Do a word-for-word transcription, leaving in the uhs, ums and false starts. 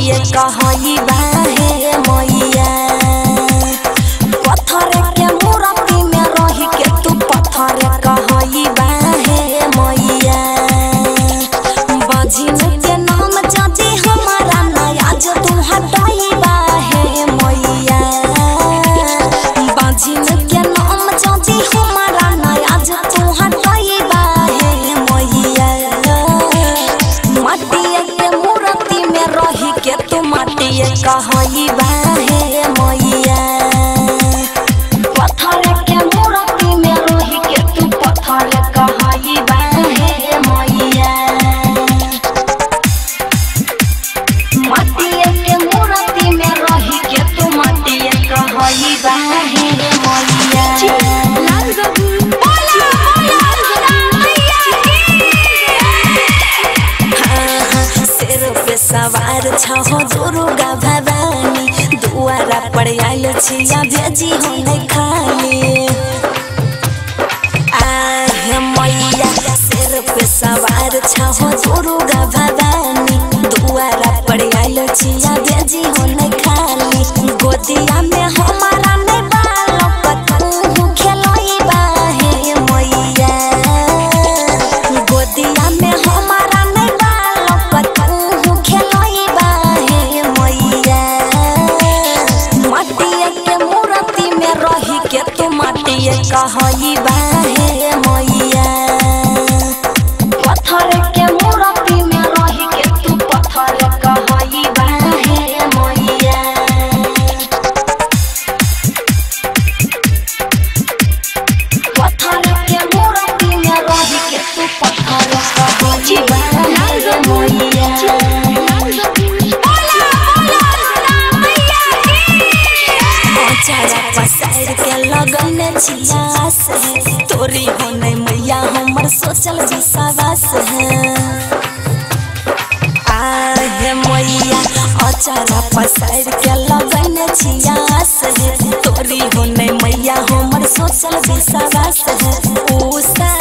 माटिए कहई बाहे मैया पत्थर के मूर्ति में रही के तू पत्थर कहई बाहे मैया बाजी के नाम जदी हमारा नया जो तू हटाई बाहे मैया बाजी के नाम जदी हमारा नया जो तू हटाई बाहे मैया माटिए के मूर्ति में रही के तू माटिए कहई बाहे मैया पत्थर के मूर्ति में रही के तू पत्थर कहई बाहे मैया माटिए के मूर्ति में रही के तू माटिए कहई बाहे मैया लाल बाबू बोला बोला मैया शेर पे सवार छहो दुर्गा भवानी दुआरा पर आइल छिया भेजी हो नहीं खाली आहे मैया शेर पे सवार छहो दुर्गा भवानी दुआरा पर आइल छिया भेजी हो नहीं खाली गोदिया में हमारा नहीं बालक तू खेलोई बाहे मैया गोदिया में हमारा नहीं बालक तू खेलोई बाहे मैया माटिए के मूर्ति में रही के तू माटिए कहई बाहे मैया पत्थर के मूर्ति में रही के तू पत्थर कहई बाहे मैया पत्थर के मूर्ति में रही के तू पत्थर कहई बाहे मैया पसार के लगन छिया से तोरी हो नहीं मैया हमर सोचल विश्वास है आहे मैया अचारा पसार के लगन छिया से तोरी हो नहीं मैया हमर सोचल विश्वास है उषा